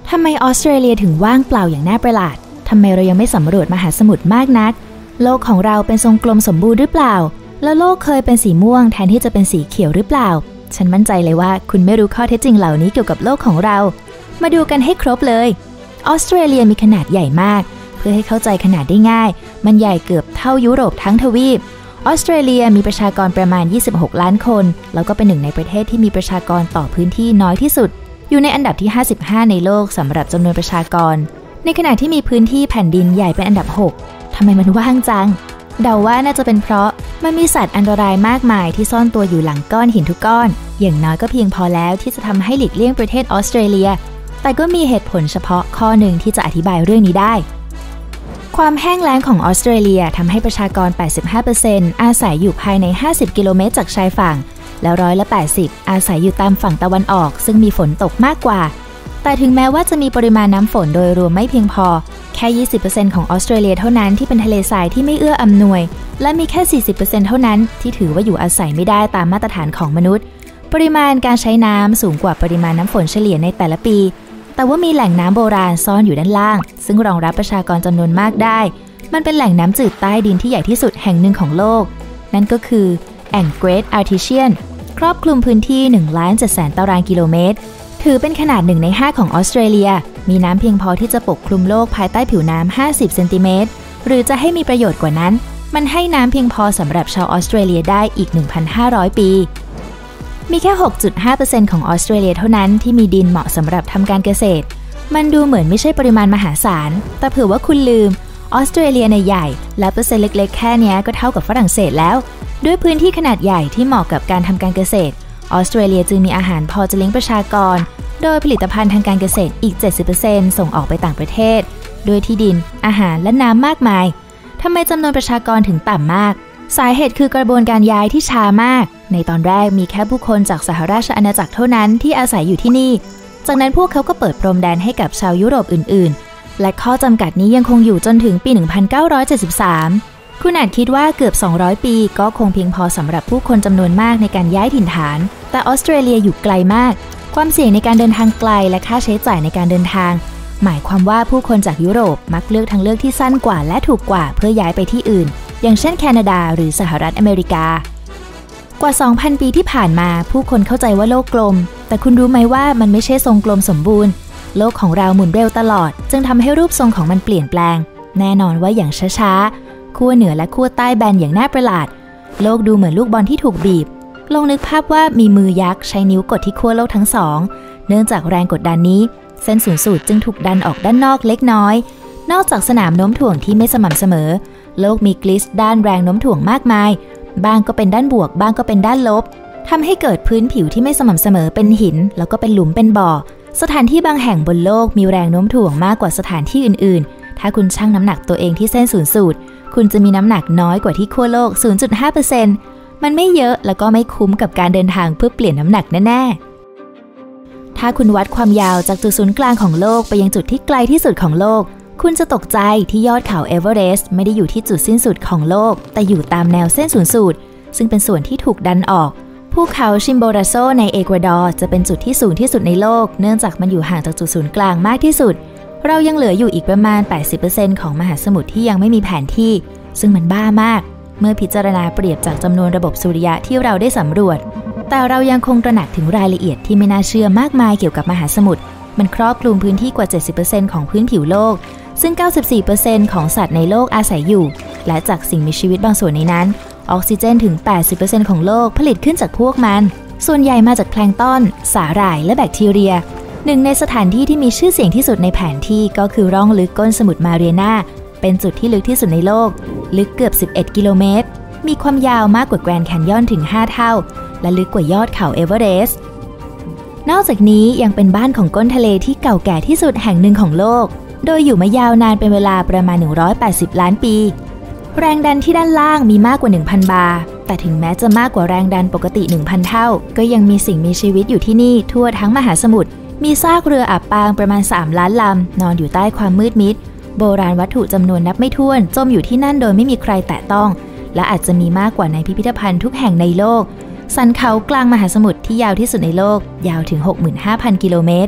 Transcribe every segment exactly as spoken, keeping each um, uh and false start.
ทำไมออสเตรเลียถึงว่างเปล่าอย่างน่าประหลาดทำไมเรายังไม่สำรวจมหาสมุทรมากนักโลกของเราเป็นทรงกลมสมบูรณ์หรือเปล่าแล้วโลกเคยเป็นสีม่วงแทนที่จะเป็นสีเขียวหรือเปล่าฉันมั่นใจเลยว่าคุณไม่รู้ข้อเท็จจริงเหล่านี้เกี่ยวกับโลกของเรามาดูกันให้ครบเลยออสเตรเลียมีขนาดใหญ่มากเพื่อให้เข้าใจขนาดได้ง่ายมันใหญ่เกือบเท่ายุโรปทั้งทวีปออสเตรเลียมีประชากรประมาณยี่สิบหกล้านคนแล้วก็เป็นหนึ่งในประเทศที่มีประชากรต่อพื้นที่น้อยที่สุดอยู่ในอันดับที่ห้าสิบห้าในโลกสำหรับจำนวนประชากรในขณะที่มีพื้นที่แผ่นดินใหญ่เป็นอันดับหกทำไมมันว่างจังเดาว่าน่าจะเป็นเพราะมันมีสัตว์อันตรายมากมายที่ซ่อนตัวอยู่หลังก้อนหินทุกก้อนอย่างน้อยก็เพียงพอแล้วที่จะทำให้หลีกเลี่ยงประเทศออสเตรเลียแต่ก็มีเหตุผลเฉพาะข้อหนึ่งที่จะอธิบายเรื่องนี้ได้ความแห้งแล้งของออสเตรเลียทำให้ประชากร แปดสิบห้าเปอร์เซ็นต์ อาศัยอยู่ภายในห้าสิบกิโลเมตรจากชายฝั่งแล้วร้อยละแปดสิบอาศัยอยู่ตามฝั่งตะวันออกซึ่งมีฝนตกมากกว่าแต่ถึงแม้ว่าจะมีปริมาณน้ำฝนโดยรวมไม่เพียงพอแค่ ยี่สิบเปอร์เซ็นต์ ของออสเตรเลียเท่านั้นที่เป็นทะเลทรายที่ไม่เอื้ออำนวยและมีแค่ สี่สิบเปอร์เซ็นต์ เท่านั้นที่ถือว่าอยู่อาศัยไม่ได้ตามมาตรฐานของมนุษย์ปริมาณการใช้น้ำสูงกว่าปริมาณน้ำฝนเฉลี่ยในแต่ละปีแต่ว่ามีแหล่งน้ำโบราณซ่อนอยู่ด้านล่างซึ่งรองรับประชากรจำนวนมากได้มันเป็นแหล่งน้ำจืดใต้ดินที่ใหญ่ที่สุดแห่งหนึ่งของโลกนั่นก็คือแอ่ง Great Artesian ครอบคลุมพื้นที่ หนึ่งล้านเจ็ดแสน ตารางกิโลเมตรถือเป็นขนาดหนึ่งในห้าของออสเตรเลียมีน้ำเพียงพอที่จะปกคลุมโลกภายใต้ผิวน้ำห้าสิบเซนติเมตรหรือจะให้มีประโยชน์กว่านั้นมันให้น้ำเพียงพอสำหรับชาวออสเตรเลียได้อีก หนึ่งพันห้าร้อย ปีมีแค่ หกจุดห้าเปอร์เซ็นต์ ของออสเตรเลียเท่านั้นที่มีดินเหมาะสำหรับทำการเกษตรมันดูเหมือนไม่ใช่ปริมาณมหาศาลแต่เผื่อว่าคุณลืมออสเตรเลียในใหญ่และเปอร์เซ็นต์เล็กๆแค่นี้ก็เท่ากับฝรั่งเศสแล้วด้วยพื้นที่ขนาดใหญ่ที่เหมาะกับการทำการเกษตรออสเตรเลียจึงมีอาหารพอจะเลี้ยงประชากรโดยผลิตภัณฑ์ทางการเกษตรอีก เจ็ดสิบเปอร์เซ็นต์ ส่งออกไปต่างประเทศด้วยที่ดินอาหารและน้ำมากมายทำไมจำนวนประชากรถึงต่ำมากสาเหตุคือกระบวนการย้ายที่ช้ามากในตอนแรกมีแค่ผู้คนจากสหราชอาณาจักรเท่านั้นที่อาศัยอยู่ที่นี่จากนั้นพวกเขาก็เปิดพรมแดนให้กับชาวยุโรปอื่นๆและข้อจำกัดนี้ยังคงอยู่จนถึงปี หนึ่งพันเก้าร้อยเจ็ดสิบสาม คุณอาจคิดว่าเกือบ สองร้อย ปีก็คงเพียงพอสำหรับผู้คนจำนวนมากในการย้ายถิ่นฐานแต่ออสเตรเลียอยู่ไกลมากความเสี่ยงในการเดินทางไกลและค่าใช้จ่ายในการเดินทางหมายความว่าผู้คนจากยุโรปมักเลือกทางเลือกที่สั้นกว่าและถูกกว่าเพื่อย้ายไปที่อื่นอย่างเช่นแคนาดาหรือสหรัฐอเมริกากว่า สองพัน ปีที่ผ่านมาผู้คนเข้าใจว่าโลกกลมแต่คุณรู้ไหมว่ามันไม่ใช่ทรงกลมสมบูรณ์โลกของเราหมุนเร็วตลอดจึงทำให้รูปทรงของมันเปลี่ยนแปลงแน่นอนว่าอย่างช้าๆขั้วเหนือและขั้วใต้แบนอย่างน่าประหลาดโลกดูเหมือนลูกบอลที่ถูกบีบลองนึกภาพว่ามีมือยักษ์ใช้นิ้วกดที่ขั้วโลกทั้งสองเนื่องจากแรงกดดันนี้เส้นศูนย์สูตรจึงถูกดันออกด้านนอกเล็กน้อยนอกจากสนามโน้มถ่วงที่ไม่สม่ำเสมอโลกมีกลิสด้านแรงโน้มถ่วงมากมายบ้างก็เป็นด้านบวกบ้างก็เป็นด้านลบทำให้เกิดพื้นผิวที่ไม่สม่ำเสมอเป็นหินแล้วก็เป็นหลุมเป็นบ่อสถานที่บางแห่งบนโลกมีแรงโน้มถ่วงมากกว่าสถานที่อื่นๆถ้าคุณชั่งน้ำหนักตัวเองที่เส้นศูนย์สูตรคุณจะมีน้ำหนักน้อยกว่าที่ขั้วโลก ศูนย์จุดห้าเปอร์เซ็นต์ มันไม่เยอะแล้วก็ไม่คุ้มกับการเดินทางเพื่อเปลี่ยนน้ำหนักแน่ๆถ้าคุณวัดความยาวจากจุดศูนย์กลางของโลกไปยังจุดที่ไกลที่สุดของโลกคุณจะตกใจที่ยอดเขาเอเวอเรสต์ไม่ได้อยู่ที่จุดสิ้นสุดของโลกแต่อยู่ตามแนวเส้นศูนย์สูตรซึ่งเป็นส่วนที่ถูกดันออกภูเขาชิมโบราโซในเอกวาดอร์จะเป็นจุดที่สูงที่สุดในโลกเนื่องจากมันอยู่ห่างจากจุดศูนย์กลางมากที่สุดเรายังเหลืออยู่อีกประมาณ แปดสิบเปอร์เซ็นต์ ของมหาสมุทรที่ยังไม่มีแผนที่ซึ่งมันบ้ามากเมื่อพิจารณาเปรียบจากจำนวนระบบสุริยะที่เราได้สำรวจแต่เรายังคงตระหนักถึงรายละเอียดที่ไม่น่าเชื่อมากมายเกี่ยวกับมหาสมุทรมันครอบคลุมพื้นที่กว่า เจ็ดสิบเปอร์เซ็นต์ ของพื้นผิวโลกซึ่ง เก้าสิบสี่เปอร์เซ็นต์ ของสัตว์ในโลกอาศัยอยู่และจากสิ่งมีชีวิตบางส่วนในนั้นออกซิเจนถึง แปดสิบเปอร์เซ็นต์ ของโลกผลิตขึ้นจากพวกมันส่วนใหญ่มาจากแพลงก์ตอนสาหร่ายและแบคทีเรียหนึ่งในสถานที่ที่มีชื่อเสียงที่สุดในแผนที่ก็คือร่องลึกก้นสมุทรมาเรียนาเป็นจุดที่ลึกที่สุดในโลกลึกเกือบสิบเอ็ดกิโลเมตรมีความยาวมากกว่าแกรนด์แคนยอนถึงห้าเท่าและลึกกว่ายอดเขาเอเวอเรสต์นอกจากนี้ยังเป็นบ้านของก้นทะเลที่เก่าแก่ที่สุดแห่งหนึ่งของโลกโดยอยู่มายาวนานเป็นเวลาประมาณหนึ่งร้อยแปดสิบล้านปีแรงดันที่ด้านล่างมีมากกว่า หนึ่งพัน บาร์แต่ถึงแม้จะมากกว่าแรงดันปกติ หนึ่งพัน เท่าก็ยังมีสิ่งมีชีวิตอยู่ที่นี่ทั่วทั้งมหาสมุทรมีซากเรืออับปางประมาณสามล้านลำนอนอยู่ใต้ความมืดมิดโบราณวัตถุจำนวนนับไม่ถ้วนจมอยู่ที่นั่นโดยไม่มีใครแตะต้องและอาจจะมีมากกว่าในพิพิธภัณฑ์ทุกแห่งในโลกสันเขากลางมหาสมุทรที่ยาวที่สุดในโลกยาวถึง หกหมื่นห้าพัน กิโลเมตร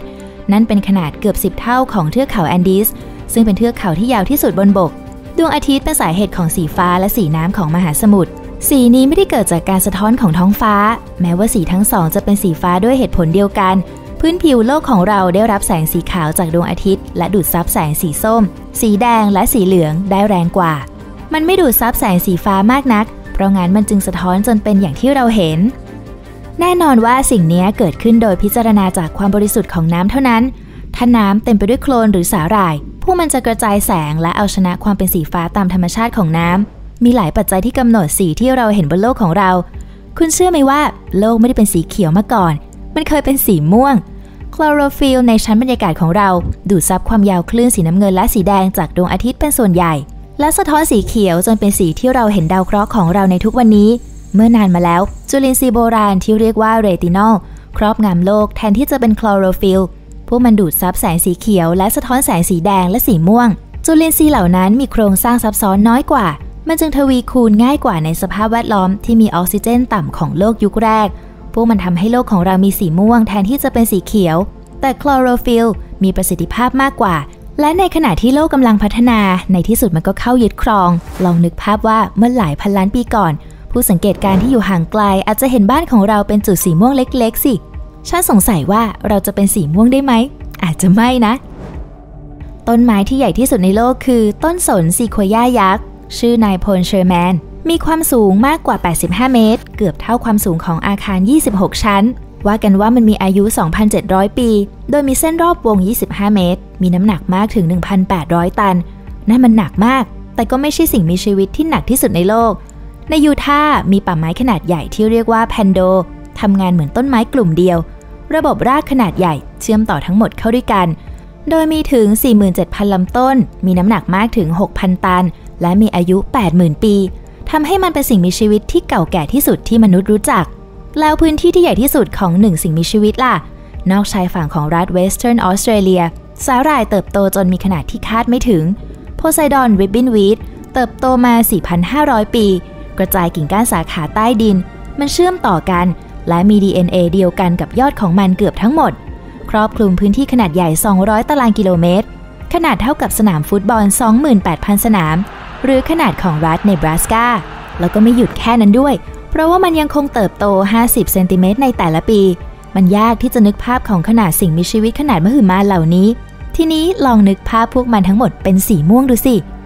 นั่นเป็นขนาดเกือบสิบเท่าของเทือกเขาแอนดีสซึ่งเป็นเทือกเขาที่ยาวที่สุดบนบกดวงอาทิตย์เป็นสาเหตุของสีฟ้าและสีน้ำของมหาสมุทรสีนี้ไม่ได้เกิดจากการสะท้อนของท้องฟ้าแม้ว่าสีทั้งสองจะเป็นสีฟ้าด้วยเหตุผลเดียวกันพื้นผิวโลกของเราได้รับแสงสีขาวจากดวงอาทิตย์และดูดซับแสงสีส้มสีแดงและสีเหลืองได้แรงกว่ามันไม่ดูดซับแสงสีฟ้ามากนักเพราะงั้นมันจึงสะท้อนจนเป็นอย่างที่เราเห็นแน่นอนว่าสิ่งนี้เกิดขึ้นโดยพิจารณาจากความบริสุทธิ์ของน้ำเท่านั้นถ้าน้ำเต็มไปด้วยโคลนหรือสาหร่ายพวกมันจะกระจายแสงและเอาชนะความเป็นสีฟ้าตามธรรมชาติของน้ำมีหลายปัจจัยที่กำหนดสีที่เราเห็นบนโลกของเราคุณเชื่อไหมว่าโลกไม่ได้เป็นสีเขียวมาก่อนมันเคยเป็นสีม่วงคลอโรฟิลล์ในชั้นบรรยากาศของเราดูดซับความยาวคลื่นสีน้ำเงินและสีแดงจากดวงอาทิตย์เป็นส่วนใหญ่และสะท้อนสีเขียวจนเป็นสีที่เราเห็นดาวเคราะห์ของเราในทุกวันนี้เมื่อนานมาแล้วจุลินทรีย์โบราณที่เรียกว่าเรตินอลครอบงำโลกแทนที่จะเป็นคลอโรฟิลล์พวกมันดูดซับแสงสีเขียวและสะท้อนแสงสีแดงและสีม่วงจุลินทรีย์เหล่านั้นมีโครงสร้างซับซ้อนน้อยกว่ามันจึงทวีคูณง่ายกว่าในสภาพแวดล้อมที่มีออกซิเจนต่ำของโลกยุคแรกพวกมันทำให้โลกของเรามีสีม่วงแทนที่จะเป็นสีเขียวแต่คลอโรฟิลล์มีประสิทธิภาพมากกว่าและในขณะที่โลกกำลังพัฒนาในที่สุดมันก็เข้ายึดครองลองนึกภาพว่าเมื่อหลายพันล้านปีก่อนผู้สังเกตการณ์ที่อยู่ห่างไกลอาจจะเห็นบ้านของเราเป็นจุดสีม่วงเล็กๆสิฉันสงสัยว่าเราจะเป็นสีม่วงได้ไหมอาจจะไม่นะต้นไม้ที่ใหญ่ที่สุดในโลกคือต้นสนซีโคยายักษ์ชื่อนายพลเชอร์แมนมีความสูงมากกว่าแปดสิบห้าเมตรเกือบเท่าความสูงของอาคารยี่สิบหกชั้นว่ากันว่ามันมีอายุ สองพันเจ็ดร้อย ปีโดยมีเส้นรอบวงยี่สิบห้าเมตรมีน้ำหนักมากถึง หนึ่งพันแปดร้อย ตันนั่นมันหนักมากแต่ก็ไม่ใช่สิ่งมีชีวิตที่หนักที่สุดในโลกในยูทาห์มีป่าไม้ขนาดใหญ่ที่เรียกว่าแพนโดทำงานเหมือนต้นไม้กลุ่มเดียวระบบรากขนาดใหญ่เชื่อมต่อทั้งหมดเข้าด้วยกันโดยมีถึง สี่หมื่นเจ็ดพัน ลำต้นมีน้ำหนักมากถึง หกพัน ตันและมีอายุ แปดหมื่น ปีทำให้มันเป็นสิ่งมีชีวิตที่เก่าแก่ที่สุดที่มนุษย์รู้จักแล้วพื้นที่ที่ใหญ่ที่สุดของหนึ่งสิ่งมีชีวิตล่ะนอกชายฝั่งของรัฐเวสเทิร์นออสเตรเลียสาหร่ายเติบโตจนมีขนาดที่คาดไม่ถึงโพไซดอนริบบินวีดเติบโตมา สี่พันห้าร้อย ปีกระจายกิ่งก้านสาขาใต้ดินมันเชื่อมต่อกันและมี ดี เอ็น เอ เดียวกันกับยอดของมันเกือบทั้งหมดครอบคลุมพื้นที่ขนาดใหญ่สองร้อยตารางกิโลเมตรขนาดเท่ากับสนามฟุตบอล สองหมื่นแปดพัน สนามหรือขนาดของรัฐเนบราสกาแล้วก็ไม่หยุดแค่นั้นด้วยเพราะว่ามันยังคงเติบโตห้าสิบเซนติเมตรในแต่ละปีมันยากที่จะนึกภาพของขนาดสิ่งมีชีวิตขนาดมหึมาเหล่านี้ทีนี้ลองนึกภาพพวกมันทั้งหมดเป็นสีม่วงดูสิ